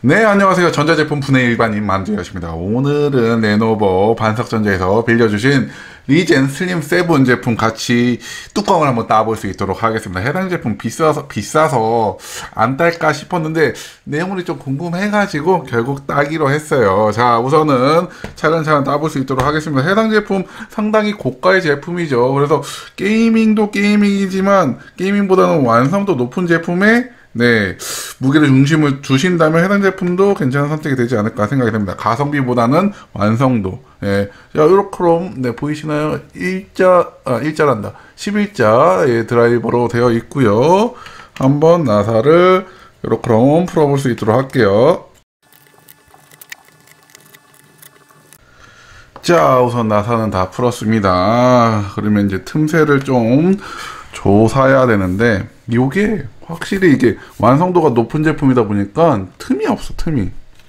네, 안녕하세요. 전자제품 분해 일반인 만두였습니다. 오늘은 레노버 반석전자에서 빌려주신 리젠 슬림 7 제품 같이 뚜껑을 한번 따볼 수 있도록 하겠습니다. 해당 제품 비싸서 안 딸까 싶었는데 내용물이 좀 궁금해가지고 결국 따기로 했어요. 자, 우선은 차근차근 따볼 수 있도록 하겠습니다. 해당 제품 상당히 고가의 제품이죠. 그래서 게이밍도 게이밍이지만 게이밍보다는 완성도 높은 제품에 무게를 중심을 두신다면 해당 제품도 괜찮은 선택이 되지 않을까 생각이 됩니다. 가성비보다는 완성도. 자, 요렇게롬, 보이시나요? 일자란다. 11자, 드라이버로 되어 있고요. 한번 나사를 요렇게롬 풀어볼 수 있도록 할게요. 자, 우선 나사는 다 풀었습니다. 그러면 이제 틈새를 좀 조사해야 되는데, 요게 확실히 이게 완성도가 높은 제품이다 보니까 틈이 없어, 틈이.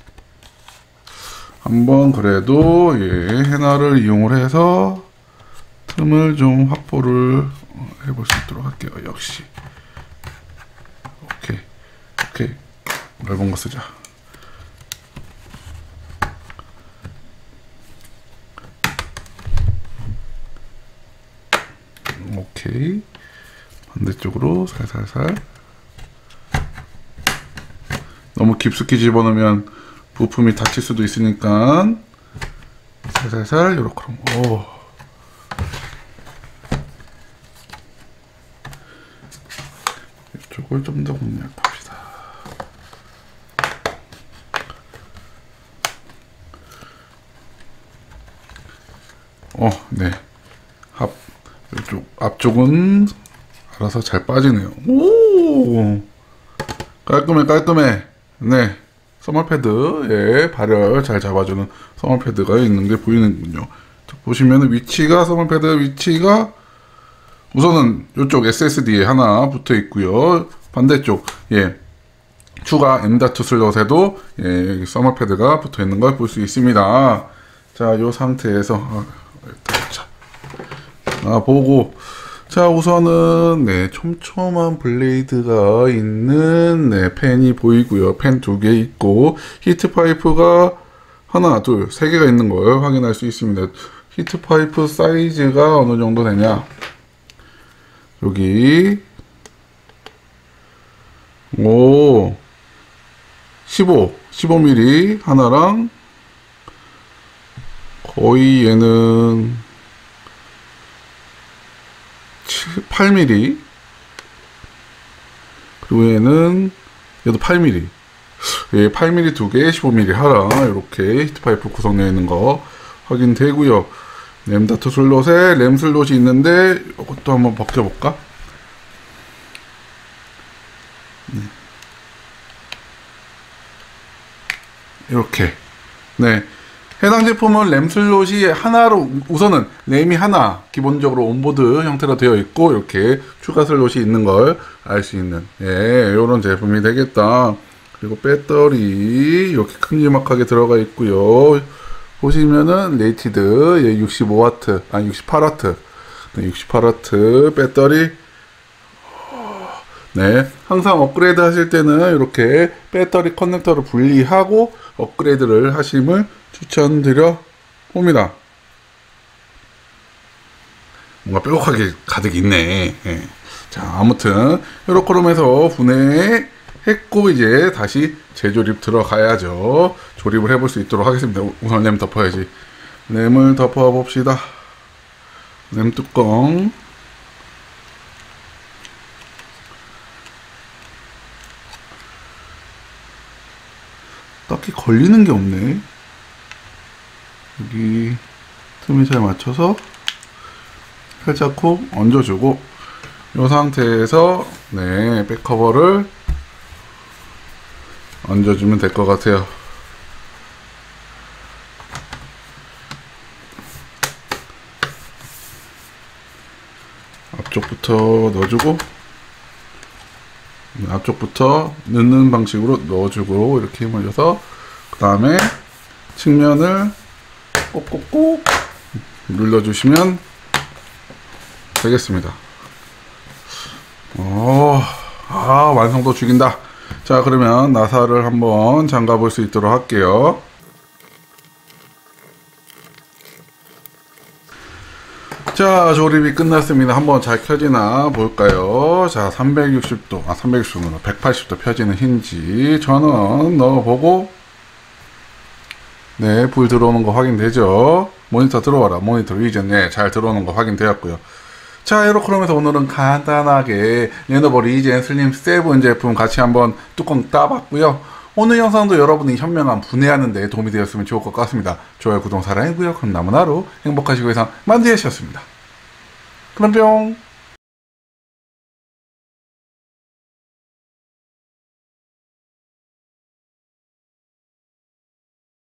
한번 그래도 헤나를 이용을 해서 틈을 좀 확보를 해볼 수 있도록 할게요. 역시. 오케이. 넓은 거 쓰자. 오케이. 반대쪽으로 살살살. 너무 깊숙이 집어넣으면 부품이 다칠 수도 있으니까 살살살 요렇게. 오. 이쪽을 좀 더 공략합시다. 네. 이쪽 앞쪽은 알아서 잘 빠지네요. 오, 깔끔해. 네, 써멀패드, 발열 잘 잡아주는 써멀패드가 있는 게 보이는군요. 보시면 써멀패드 위치가 우선은 이쪽 SSD에 하나 붙어 있고요. 반대쪽, 추가 M.2 슬롯에도 써멀패드가 붙어 있는 걸 볼 수 있습니다. 자, 이 상태에서 보고. 자, 우선은 촘촘한 블레이드가 있는 펜이 보이고요. 펜 2개 있고 히트 파이프가 하나, 둘, 3개가 있는 걸 확인할 수 있습니다. 히트 파이프 사이즈가 어느 정도 되냐? 여기 15mm 하나랑 거의 얘는 8mm, 그리고 얘도 8mm, 8mm 2개, 15mm 하나, 이렇게 히트파이프 구성되어 있는 거 확인되고요. M.2 슬롯에 램 슬롯이 있는데 이것도 한번 벗겨볼까? 이렇게. 해당 제품은 램 슬롯이 하나로, 우선은 램이 하나 기본적으로 온보드 형태로 되어 있고 이렇게 추가 슬롯이 있는 걸 알 수 있는 이런 제품이 되겠다. 그리고 배터리 이렇게 큼지막하게 들어가 있고요. 보시면은 레이티드 65W, 아니 68W, 68W 배터리. 항상 업그레이드 하실 때는 이렇게 배터리 커넥터를 분리하고 업그레이드를 하심을 추천드려 봅니다. 뭔가 뾰족하게 가득 있네. 자, 아무튼 요렇게롬해서 분해했고 이제 다시 재조립 들어가야죠. 조립을 해볼 수 있도록 하겠습니다. 우선 램 덮어야지. 램을 덮어 봅시다. 램 뚜껑. 딱히 걸리는 게 없네. 여기 틈을 잘 맞춰서 살짝 콕 얹어주고 이 상태에서 백커버를 얹어주면 될 것 같아요. 앞쪽부터 넣어주고 앞쪽부터 넣는 방식으로 넣어주고 이렇게 힘을 줘서 그 다음에 측면을 꼭꼭꼭 눌러주시면 되겠습니다. 완성도 죽인다. 자, 그러면 나사를 한번 잠가 볼 수 있도록 할게요. 자, 조립이 끝났습니다. 한번 잘 켜지나 볼까요? 자, 360도, 360도는 180도 펴지는 힌지 전원 넣어보고, 네, 불 들어오는 거 확인되죠? 모니터 들어와라. 모니터 리전, 네, 잘 들어오는 거 확인되었고요. 자, 이렇게 하면서 오늘은 간단하게 레노버 리젠 슬림 7 제품 같이 한번 뚜껑 따봤고요. 오늘 영상도 여러분이 현명한 분해하는 데 도움이 되었으면 좋을 것 같습니다. 좋아요, 구독, 사랑이고요. 그럼 남은 하루 행복하시고 이상 만드셨습니다. 그럼 뿅!